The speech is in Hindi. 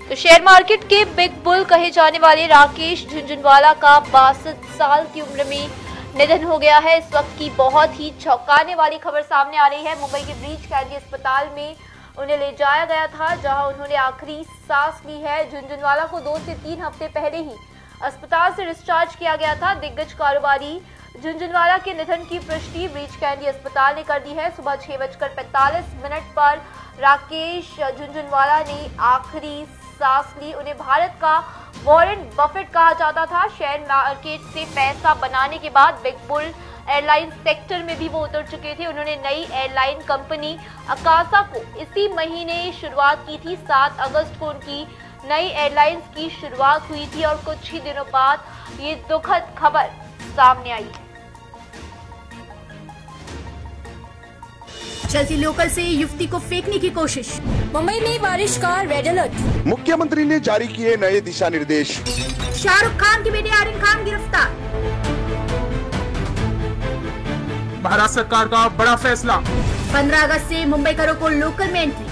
तो शेयर मार्केट के बिग बुल कहे जाने वाले राकेश झुनझुनवाला का 62 साल की उम्र में निधन हो गया है। इस वक्त की बहुत ही चौंकाने वाली खबर सामने आ रही है। मुंबई के ब्रीच कैंडी अस्पताल में उन्हें ले जाया गया था, जहां उन्होंने आखिरी सांस ली है। झुनझुनवाला को 2 से 3 हफ्ते पहले ही अस्पताल से डिस्चार्ज किया गया था। दिग्गज कारोबारी झुनझुनवाला के निधन की पुष्टि ब्रीच कैंडी अस्पताल ने कर दी है। सुबह 6:45 पर राकेश झुनझुनवाला ने आखिरी सांस ली। उन्हें भारत का वॉरेन बफेट कहा जाता था। शेयर मार्केट से पैसा बनाने के बाद बिग बुल एयरलाइन सेक्टर में भी वो उतर चुके थे। उन्होंने नई एयरलाइन कंपनी अकासा को इसी महीने शुरुआत की थी। 7 अगस्त को उनकी नई एयरलाइंस की शुरुआत हुई थी और कुछ ही दिनों बाद ये दुखद खबर सामने आई है। चलती लोकल से युवती को फेंकने की कोशिश। मुंबई में बारिश का रेड अलर्ट। मुख्यमंत्री ने जारी किए नए दिशा निर्देश। शाहरुख खान की बेटी आर्यन खान गिरफ्तार। महाराष्ट्र सरकार का बड़ा फैसला। 15 अगस्त से मुंबईकरों को लोकल में एंट्री।